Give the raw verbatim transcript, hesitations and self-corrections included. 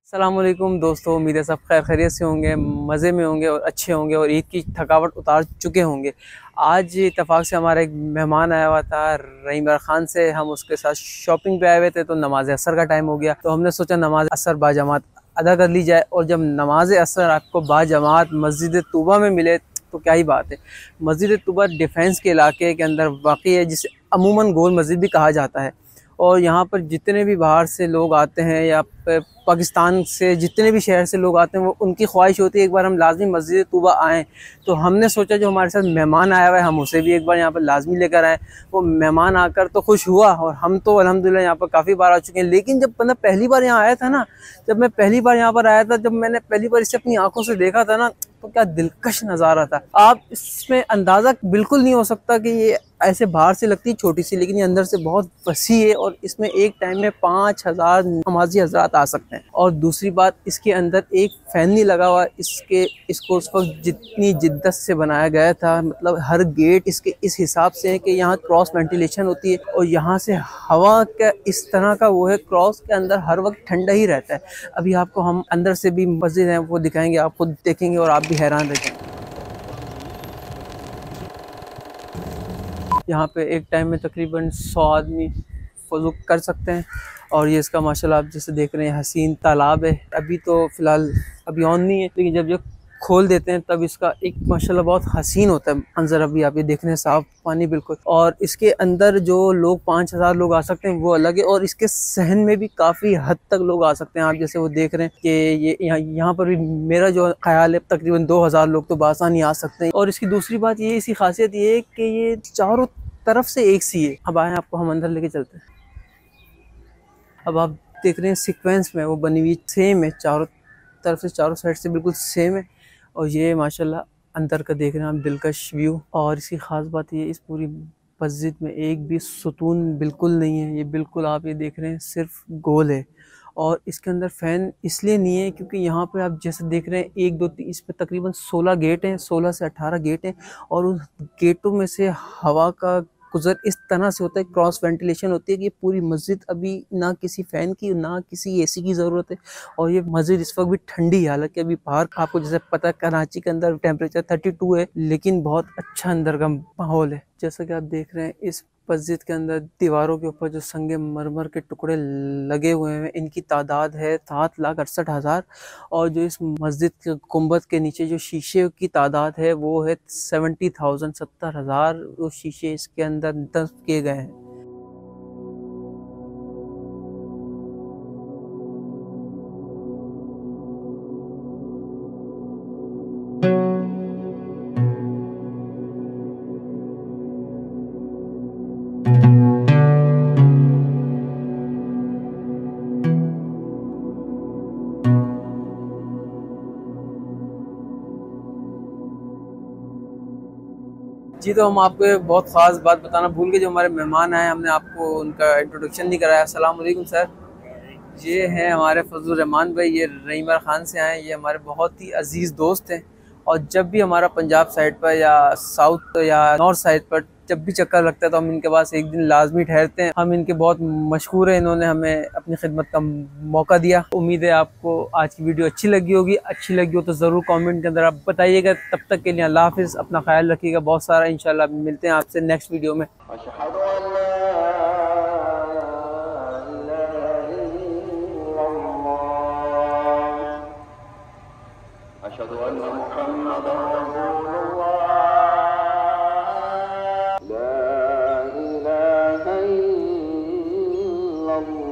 अस्सलामुअलैकुम दोस्तों, उम्मीद है सब खैर खैरियत से होंगे, मज़े में होंगे और अच्छे होंगे और ईद की थकावट उतार चुके होंगे। आज इत्तेफाक से हमारा एक मेहमान आया हुआ था रहीम ख़ान से, हम उसके साथ शॉपिंग पे आए हुए थे तो नमाज असर का टाइम हो गया, तो हमने सोचा नमाज असर बाजमात अदा कर ली जाए। और जब नमाज असर आपको बाजमात मस्जिद तूबा में मिले तो क्या ही बात है। मस्जिद तूबा डिफेंस के इलाके के अंदर वाक़ई है, जिसे अमूमन गोल मस्जिद भी कहा जाता है। और यहाँ पर जितने भी बाहर से लोग आते हैं या पाकिस्तान से जितने भी शहर से लोग आते हैं, वो उनकी ख्वाहिश होती है एक बार हम लाजमी मस्जिद तूबा आएँ। तो हमने सोचा जो हमारे साथ मेहमान आया हुआ है हम उसे भी एक बार यहाँ पर लाजमी लेकर आएँ। वो मेहमान आकर तो खुश हुआ और हम तो अल्हम्दुलिल्लाह यहाँ पर काफ़ी बार आ चुके हैं। लेकिन जब मैं पहली बार यहाँ आया था ना, जब मैं पहली बार यहाँ पर आया था, जब मैंने पहली बार इसे अपनी आंखों से देखा था ना, तो क्या दिलकश नज़ारा था। आप इसमें अंदाज़ा बिल्कुल नहीं हो सकता कि ये ऐसे बाहर से लगती है छोटी सी, लेकिन ये अंदर से बहुत वसी है और इसमें एक टाइम में पाँच हज़ार नमाजी हजरात आ सकते हैं। और दूसरी बात, इसके अंदर एक फ़ैन नहीं लगा हुआ। इसके इसको उस वक्त जितनी जिद्दत से बनाया गया था, मतलब हर गेट इसके इस हिसाब से है कि यहाँ क्रॉस वेंटिलेशन होती है और यहाँ से हवा का इस तरह का वो है, क्रॉस के अंदर हर वक्त ठंडा ही रहता है। अभी आपको हम अंदर से भी मस्जिद है वो दिखाएंगे, आप खुद देखेंगे और आप भी हैरान रह जाएंगे। यहाँ पे एक टाइम में तकरीबन सौ आदमी वज़ू कर सकते हैं। और ये इसका माशाल्लाह आप जैसे देख रहे हैं हसीन तालाब है। अभी तो फ़िलहाल अभी ऑन नहीं है, लेकिन जब जब खोल देते हैं तब इसका एक माशाल्लाह बहुत हसीन होता है मंजर। अभी आप ये देख रहे हैं साफ़ पानी बिल्कुल। और इसके अंदर जो लोग पाँच हज़ार लोग आ सकते हैं वो अलग है, और इसके सहन में भी काफ़ी हद तक लोग आ सकते हैं। आप जैसे वो देख रहे हैं कि ये यहाँ यहाँ पर भी मेरा जो ख्याल है तकरीबन दो हज़ार लोग तो बासानी आ सकते हैं। और इसकी दूसरी बात ये, इसकी खासियत ये है कि ये चारों तरफ से एक सी है। अब आए आपको हम अंदर लेके चलते हैं। अब आप देख रहे हैं सीक्वेंस में वो बनी हुई सेम है, चारों तरफ से चारों साइड से बिल्कुल सेम है। और ये माशाल्लाह अंदर का देख रहे हैं आप दिलकश व्यू। और इसकी ख़ास बात ये, इस पूरी मस्जिद में एक भी सुतून बिल्कुल नहीं है। ये बिल्कुल आप ये देख रहे हैं सिर्फ गोल है। और इसके अंदर फ़ैन इसलिए नहीं है क्योंकि यहाँ पे आप जैसे देख रहे हैं एक दो तीन, इस पे तकरीबन सोलह गेट हैं, सोलह से अठारह गेट हैं। और उस गेटों में से हवा का गुज़र इस तरह से होता है, क्रॉस वेंटिलेशन होती है कि पूरी मस्जिद अभी ना किसी फ़ैन की ना किसी एसी की ज़रूरत है। और ये मस्जिद इस वक्त भी ठंडी है, हालांकि अभी बाहर आपको जैसे पता है कराची के अंदर टेम्परेचर थर्टी टू है, लेकिन बहुत अच्छा अंदर का माहौल है। जैसा कि आप देख रहे हैं इस मस्जिद के अंदर दीवारों के ऊपर जो संगे मरमर के टुकड़े लगे हुए हैं, इनकी तादाद है सात लाख अड़सठ हज़ार। और जो इस मस्जिद के गुंबद के नीचे जो शीशे की तादाद है वो है सेवेंटी थाउजेंड सत्तर हज़ार वो शीशे इसके अंदर नस्ब किए गए हैं। जी, तो हम आपको एक बहुत ख़ास बात बताना भूल गए। जो हमारे मेहमान आए हमने आपको उनका इंट्रोडक्शन नहीं कराया। अस्सलाम वालेकुम सर। ये हैं हमारे फजलुर रहमान भाई, ये रहीम ख़ान से आए। ये हमारे बहुत ही अजीज़ दोस्त हैं और जब भी हमारा पंजाब साइड पर या साउथ या नॉर्थ साइड पर जब भी चक्कर लगता है तो हम इनके पास एक दिन लाजमी ठहरते हैं। हम इनके बहुत मशहूर हैं, इन्होंने हमें अपनी खिदमत का मौका दिया। उम्मीद है आपको आज की वीडियो अच्छी लगी होगी। अच्छी लगी हो तो ज़रूर कमेंट के अंदर आप बताइएगा। तब तक के लिए अल्लाह हाफ़िज़, अपना ख्याल रखिएगा बहुत सारा। इंशाल्लाह मिलते हैं आपसे नेक्स्ट वीडियो में। أشهد أن محمدا رسول الله لا إله إلا الله